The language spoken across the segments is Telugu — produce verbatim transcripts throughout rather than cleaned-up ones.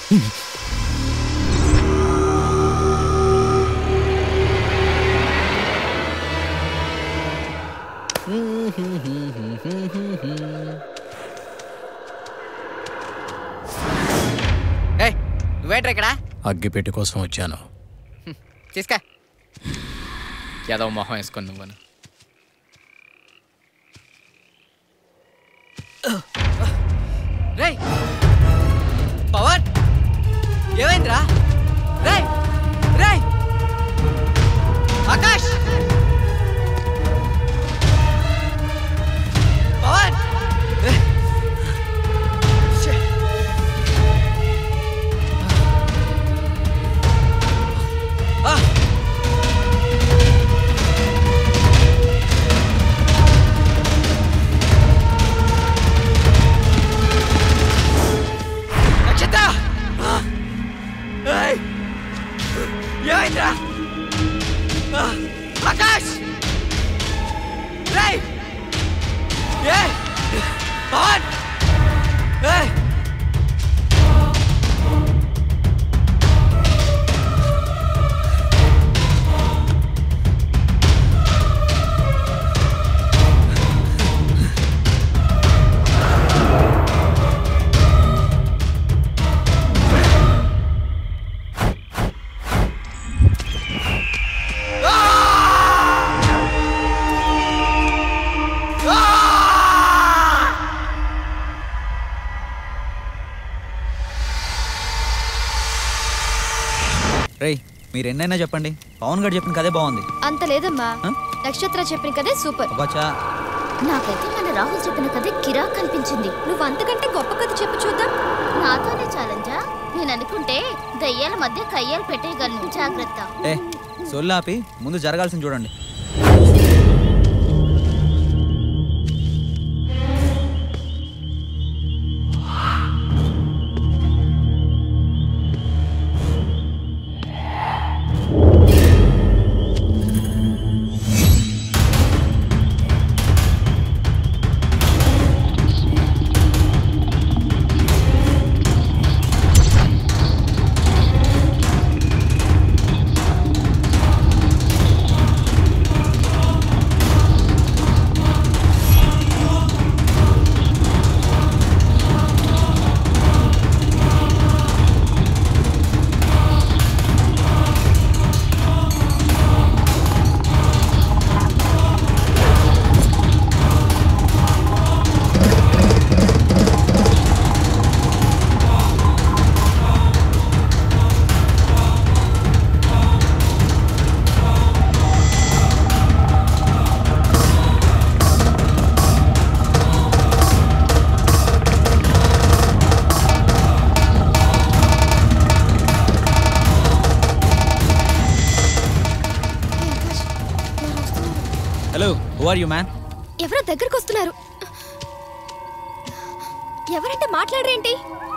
నువ్వేంట్రా ఇక్కడ? అగ్గిపెట్టి కోసం వచ్చాను. తీసుకా ఏదో మొహం వేసుకొని నువ్వు. రేయ్ పవన్ ఏమైందిరా? రేయ్ రేయ్ ఆకాష్ పవన్ ఏమైందిరా? ఆకాష్ రేయ్ ఏ పవన్ ఏయ్ రేయ్ మీరు ఎన్నైనా చెప్పండి, పవన్ గారు చెప్పిన కదే బాగుంది. అంత లేదమ్మా, నక్షత్ర చెప్పిన కదే సూపర్. నాకైతే మన రాహుల్ చెప్పిన కదే కిరాక్ కనిపించింది. నువ్వు అంతకంటే గొప్ప కథ చెప్పు చూద్దాం. నాతోనే ఛాలెంజా? నేను అనుకుంటే దయ్యాల మధ్య కయ్యాలు పెట్టేయగలను. జాగ్రత్త. ఏ సొల్లాపి ముందు జరగాల్సింది చూడండి. Hello, who are you man? ఎవరో దగ్గరికి వస్తున్నారు. ఎవరంటే మాట్లాడరేంటి?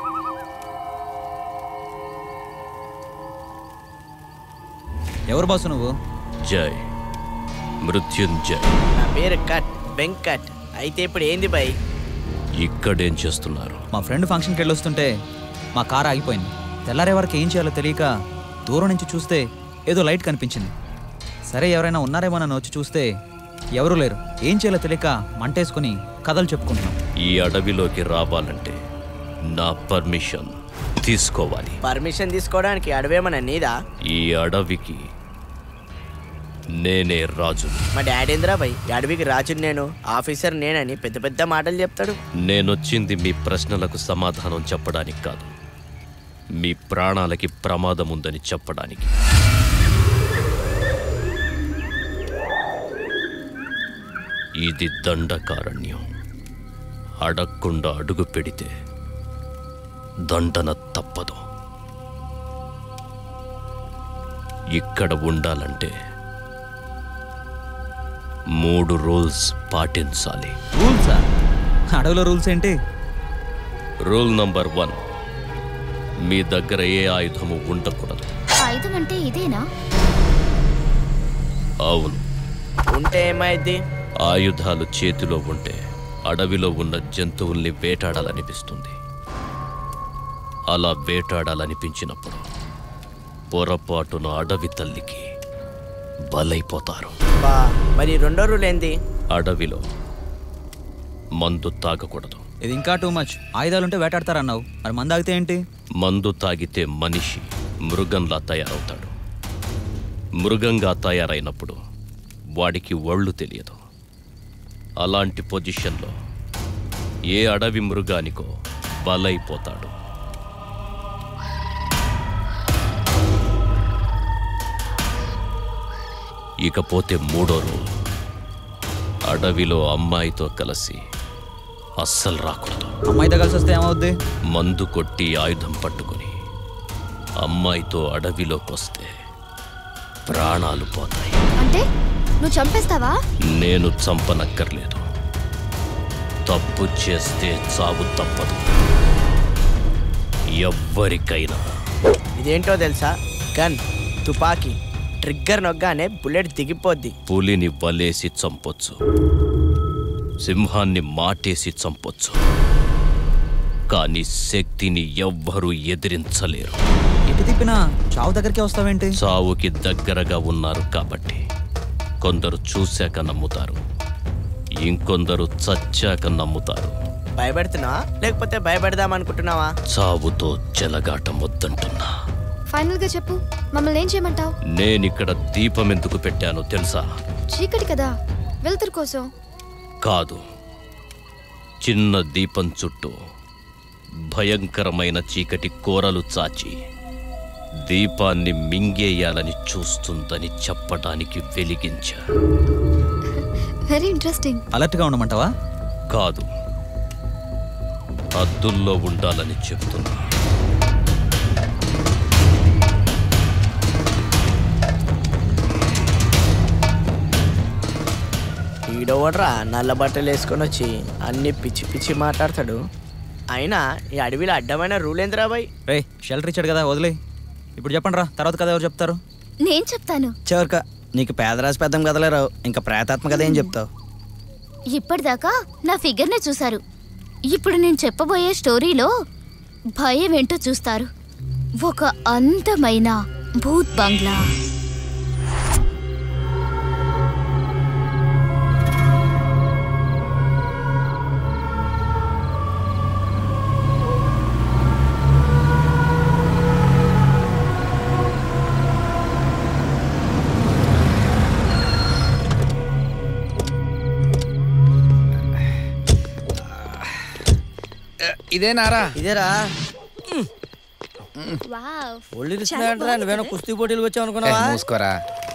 ఎవరు బాసు నువ్వు? జై మృత్యుంజయ్. నా పేరు కట్ వెంకట్. అయితే ఇప్పుడు ఏంది బై? ఇక్కడేం చేస్తున్నారు? మా ఫ్రెండ్ ఫంక్షన్కి వెళ్ళొస్తుంటే మా కారు ఆగిపోయింది. తెల్లారే వరకు ఏం చేయాలో తెలియక దూరం నుంచి చూస్తే ఏదో లైట్ కనిపించింది. సరే ఎవరైనా ఉన్నారేమో నన్ను వచ్చి చూస్తే ఎవరూ లేరు. ఏం చేయాలో తెలియక మంటేసుకుని కథలు చెప్పుకుంటున్నాం. ఈ అడవిలోకి రావాలంటే నా పర్మిషన్ తీసుకోవాలి. పర్మిషన్ తీసుకోవడానికి అడవేమన్నా నీదా? ఈ అడవికి నేనే రాజు. మా డాడీంద్రా భయ్, అడవికి రాజు నేను, ఆఫీసర్ నేనని పెద్ద పెద్ద మాటలు చెప్తాడు. నేనొచ్చింది మీ ప్రశ్నలకు సమాధానం చెప్పడానికి కాదు, మీ ప్రాణాలకి ప్రమాదం ఉందని చెప్పడానికి. ఇది దండకారణ్యం. అడగకుండా అడుగు పెడితే దండన తప్పదు. ఇక్కడ ఉండాలంటే మూడు రూల్స్ పాటించాలి. రూల్సా? అడవిలో రూల్స్ ఏంటి? రూల్ నంబర్ వన్, మీ దగ్గర ఏ ఆయుధము ఉండకూడదు. ఆయుధం అంటే ఇదేనా? అవును. ఉంటే ఏమైంది? ఆయుధాలు చేతిలో ఉంటే అడవిలో ఉన్న జంతువుల్ని వేటాడాలనిపిస్తుంది. అలా వేటాడాలనిపించినప్పుడు పొరపాటున అడవి తల్లికి బలైపోతారు. బా మరి రెండో రూల్ ఏంది? అడవిలో మందు తాగకూడదు. ఇది ఇంకా టూ మచ్. ఆయుధాలుంటే వేటాడతారన్నావు, మరి మందు తాగితే ఏంటి? మందు తాగితే మనిషి మృగంలా తయారవుతాడు. మృగంగా తయారైనప్పుడు వాడికి ఒళ్ళు తెలియదు. అలాంటి పొజిషన్లో ఏ అడవి మృగానికో బలైపోతాడు. ఇకపోతే మూడో రోజు అడవిలో అమ్మాయితో కలిసి అస్సలు రాకూడదు. అమ్మాయితో కలిసి వస్తే ఏమవుద్ది? మందు కొట్టి ఆయుధం పట్టుకుని అమ్మాయితో అడవిలోకి వస్తే ప్రాణాలు పోతాయి. అంటే నువ్వు చంపేస్తావా? నేను చంపనక్కర్లేదు. తప్పు చేస్తే చావు తప్పదు ఎవ్వరికైనా. ఇదేంటో తెలుసా? గన్, తుపాకీ, ట్రిగ్గర్ నొగ్గానే బుల్లెట్ దిగిపోద్ది. పులిని వలేసి చంపొచ్చు, సింహాన్ని మాటేసి చంపొచ్చు, కానీ శక్తిని ఎవ్వరూ ఎదిరించలేరు. ఇటు తిప్పినా చావు దగ్గరికి వస్తావేంటి? చావుకి దగ్గరగా ఉన్నారు కాబట్టి కొందరు చూశాక నమ్ముతారు, ఇంకొందరు చచ్చాక నమ్ముతారు. భయపెడుతున్నావా లేకపోతే భయపెడదాం అనుకుంటున్నావా? చావుతో చెలగాటం వద్దంటున్నా. ఫైనల్ గా చెప్పు, మమ్మల్ని ఏం చేయమంటావు? నేనిక్కడ దీపం ఎందుకు పెట్టానో తెలుసా? చీకటి కదా, వెలుతురు కోసం. కాదు, చిన్న దీపం చుట్టూ భయంకరమైన చీకటి కూరలు చాచి దీపాన్ని మింగేయాలని చూస్తుందని చెప్పడానికి వెలిగించా. Very interesting. అలర్ట్ గా ఉండమంటావా? కాదు, హద్దుల్లో ఉండాలని చెప్తున్నా. ఈడోవడ్రా నల్ల బట్టలు వేసుకొని వచ్చి అన్ని పిచ్చి పిచ్చి మాట్లాడతాడు. అయినా ఈ అడవిలో అడ్డమైన రూల్ ఏందిరా బాయ్? రే షెల్టర్ ఇచ్చాడు కదా, వదిలే. ఇప్పుడు చెప్పండి రా, తర్వాత కథ ఎవరు చెప్తారు? నేను చెప్తాను. చివరిక నీకు పేదరాజు పెద్దం కదలేరావు, ఇంకా ప్రేతాత్మ కథ ఏం చెప్తావు? ఇప్పటిదాకా నా ఫిగర్నే చూశారు. ఇప్పుడు నేను చెప్పబోయే స్టోరీలో భయం ఏంటో చూస్తారు. ఒక అందమైన భూత్ బంగ్లా. ఇదేనారా? ఇదేరా. వావ్, ఒళ్ళు ఇస్తున్నాడంటరా, నువ్వేనా కుస్తీ పోటీలు వచ్చావు అనుకున్నావా? మూసుకోరా.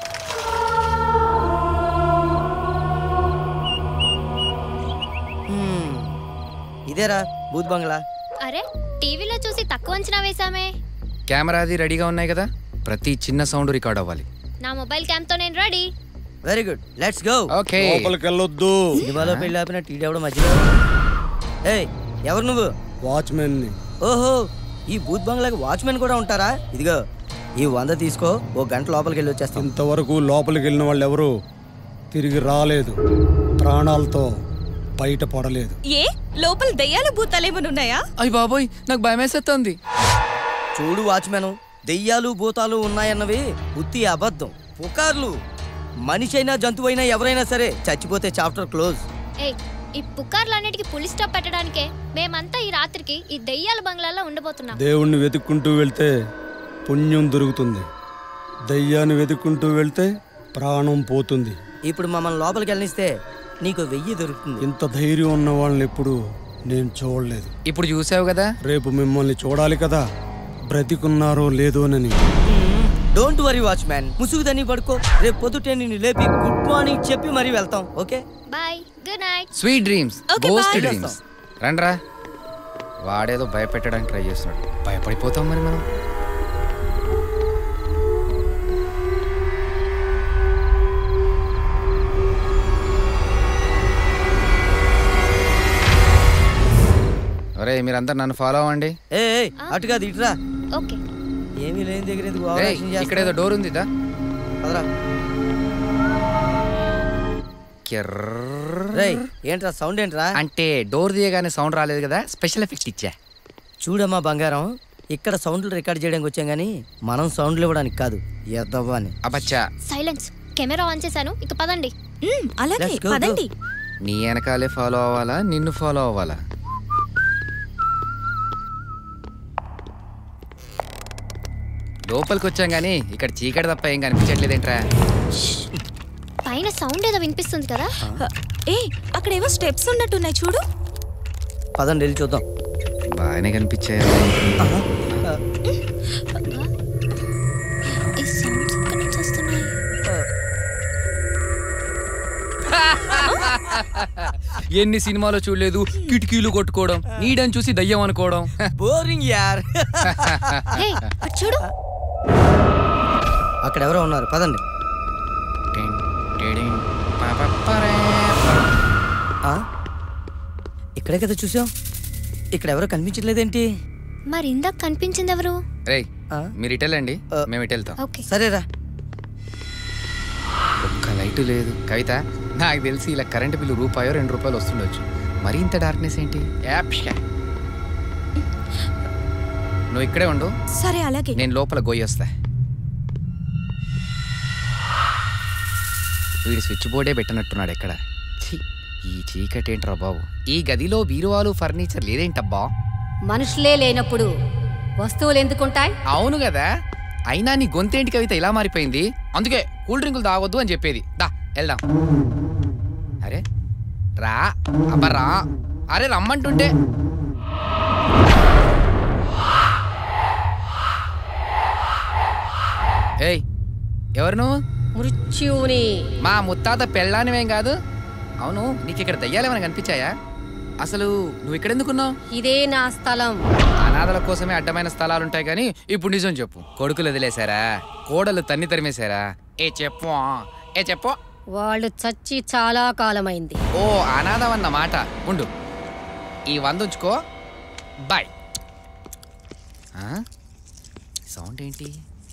ఇదేరా భూత్ బంగ్లా. అరే టీవీలో చూసి తక్కువ అంచనా వేసామే. కెమెరా అది రెడీగా ఉన్నాయి కదా, ప్రతి చిన్న సౌండ్ రికార్డ్ అవ్వాలి. నా మొబైల్ క్యామ్ తో నేను ready. Very good, let's go. Okay. లోపలికి వెళ్ళొద్దు. సినిమాలో పెళ్లి ఆపిన టీడీ మధ్యలో. ఏయ్, ఎవరు నువ్వు? వాచ్మెన్ ని. ఓహో, ఈ భూత్ బంగ్లాకి వాచ్మెన్ కూడా ఉంటారా? ఇదిగో ఈ వంద తీసుకో, ఓ గంట లోపలికి వెళ్ళి వచ్చేస్తాం. ఇంతవరకు లోపలికి వెళ్ళిన వాళ్ళు ఎవరు తిరిగి రాలేదు, ప్రాణాలతో బయట పడలేదు. ఏ లోపల దయ్యాల భూతాలేమని ఉన్నాయా? అయ్య బాబోయ్, నాకు భయం వేసేస్తుంది. చూడు వాచ్మెన్, దెయ్యాలు భూతాలు ఉన్నాయన్నవి ఉత్తి అబద్ధం, పుకార్లు. మనిషి అయినా జంతువు అయినా ఎవరైనా సరే చచ్చిపోతే చాప్టర్ క్లోజ్. ఏయ్, ఈ పుకార్లన్నిటికీ పులి స్టాప్ పెట్టడానికే మేమంతా ఈ రాత్రికి ఈ దెయ్యాల బంగ్లాలో ఉండబోతున్నాం. దేవుణ్ణి వెతుక్కుంటూ వెళ్తే పుణ్యం దొరుకుతుంది, దయ్యాన్ని వెతుక్కుంటూ వెళ్తే ప్రాణం పోతుంది. ఇప్పుడు మమ్మల్ని లోపలికి వెళ్ళనిస్తే నీకు వెయ్యి దొరుకుతుంది. ఇంత ధైర్యం ఉన్న వాళ్ళని ఎప్పుడు నేను చూడలేదు. ఇప్పుడు చూసావు కదా, రేపు మిమ్మల్ని చూడాలి కదా, బ్రతికున్నారో లేదోనని. డోంట్ వరీ వాచ్మ్యాన్, ముసుగుదని పడుకో. రేపు పొద్దుటే నిన్ను లేపి గుడ్ మార్నింగ్ చెప్పి మరీ వెళ్తాం. Okay bye, good night. Sweet dreams, Okay, ghost bye. Dreams. రండ్రా. వాడేదో భయపెట్టడానికి ట్రై చేస్తున్నాడు, భయపడిపోతాం మరి మనం. ఒరే మీరందరు నన్ను ఫాలో అవ్వండి. ఏ ఏ, అటు కాదు ఇటురా. ఓకే. ఏమీ లేని దగ్గర ఎందుకు ఏయ్, ఓవరాక్షన్ చేస్తున్నావ్? ఇక్కడ ఏదో డోర్ ఉంది దా. పదరా. కిర్రర్. రేయ్, ఏంట్రా సౌండ్ ఏంట్రా? అంటే డోర్ తీయగానే సౌండ్ రాలేదు కదా, స్పెషల్ ఎఫెక్ట్ ఇచ్చా. చూడమ్మా బంగారం, ఇక్కడ సౌండ్లు రికార్డ్ చేయడానికి వచ్చాం కానీ మనం సౌండ్లు ఇవ్వడానికి కాదు. ఎద్దవ్వా అని. అబ్బచ్చా సైలెన్స్. కెమెరా ఆన్ చేశాను, ఇక పదండి. అలాగే Let's go, go. పదండి. నీ వెనకాలే ఫాలో అవ్వాలా నిన్ను ఫాలో అవ్వాలా? లోపలికి వచ్చాం కానీ ఇక్కడ చీకటి తప్ప ఏం కనిపించట్లేదేంట్రా? పైన సౌండ్ ఏదో వినిపిస్తుంది కదా. ఏ అక్కడేవో స్టెప్స్ ఉన్నట్టున్నాయి చూడు. పదండి వెళ్ళి చూద్దాం. బాగానే కనిపించాయి. ఈ సౌండ్స్ ఎక్కడి నుంచి వస్తున్నాయి? ఎన్ని సినిమాలో చూడలేదు కిటికీలు కొట్టుకోవడం, నీడని చూసి దయ్యం అనుకోవడం. బోరింగ్ యార్. హే, అటు చూడు. అక్కడ ఎవరో ఉన్నారు, పదండి. ఆ? ఇక్కడే కదా చూసాం. ఇక్కడ ఎవరో కనిపించట్లేదేంటి? మరి ఇందాక కనిపించింది ఎవరు? రేయ్ మీరు ఇటు వెళ్ళండి, మేము ఇటు వెళ్తాం. ఓకే సరేరా. ఒక్క లైట్ లేదు. కవిత, నాకు తెలిసి ఇలా కరెంటు బిల్లు రూపాయో రెండు రూపాయలు వస్తుండొచ్చు. మరి ఇంత డార్క్నెస్ ఏంటి? యాప్షా. నువ్వు ఇక్కడే ఉండు, సరే అలాగే. నేను లోపల గోయి వస్తా. వీడి స్విచ్ బోర్డే పెట్టనట్టున్నాడు ఎక్కడ. ఛీ, ఈ చీకటి ఏంట్రా బాబు. ఈ గదిలో బీరువాలు ఫర్నిచర్ లేదేంటబ్బా? మనుషులే లేనప్పుడు వస్తువులు ఎందుకుంటాయి? అవును కదా. అయినా నీ గొంతేంటి కవిత ఇలా మారిపోయింది? అందుకే కూల్ డ్రింకులు తాగొద్దు అని చెప్పేది. దా వెళ్దాం. అరే రా అబ్బా రా. అరే రమ్మంటుంటే. ఏయ్ ఎవరు నువ్వు? మృత్యువుని. మా ముత్తాత పెళ్ళానివేం కాదు. అవును, నీకు ఇక్కడ దయ్యాలు ఏమైనా కనిపించాయా? అసలు నువ్వు ఇక్కడ ఎందుకున్నావు? ఇదే నా స్థలం. అనాథల కోసమే అడ్డమైన స్థలాలుంటాయి కానీ ఇప్పుడు నిజం చెప్పు. కొడుకులు వదిలేశారా? కోడలు తన్ని తరిమేశారా? ఏ చెప్పు ఏ చెప్పు. వాళ్ళు చచ్చి చాలా కాలమైంది. ఓ అనాథమన్న మాట. ఉండు, ఈ వంద ఉంచుకో. బాయ్. సౌండ్ ఏంటి?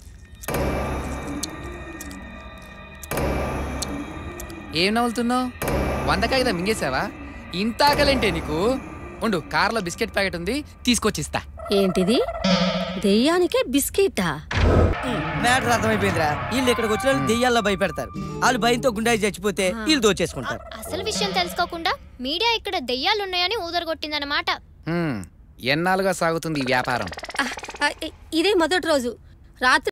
ఏం నవ్వులుతున్నావు? వంద కాగితం మింగేసావా? ఇంత ఆకలేంటే నీకు? ఉండు, కార్లో బిస్కెట్ ప్యాకెట్ ఉంది, తీసుకొచ్చిస్తా. ఏంటిది? దెయ్యానికే బిస్కెటా? మ్యాటర్ అర్థమైపోయిందిరా. వీళ్ళు ఇక్కడికి వచ్చిన వాళ్ళు దెయ్యాల్లో భయపెడతారు. వాళ్ళు భయంతో గుండాయి చచ్చిపోతే వీళ్ళు దోచేసుకుంటారు. అసలు విషయం తెలుసుకోకుండా మీడియా ఇక్కడ దెయ్యాలున్నాయని ఊదరగొట్టిందన్నమాట. ఎన్నాళ్ళుగా సాగుతుంది ఈ వ్యాపారం? ఇదే మొదటి రోజు. రాత్రి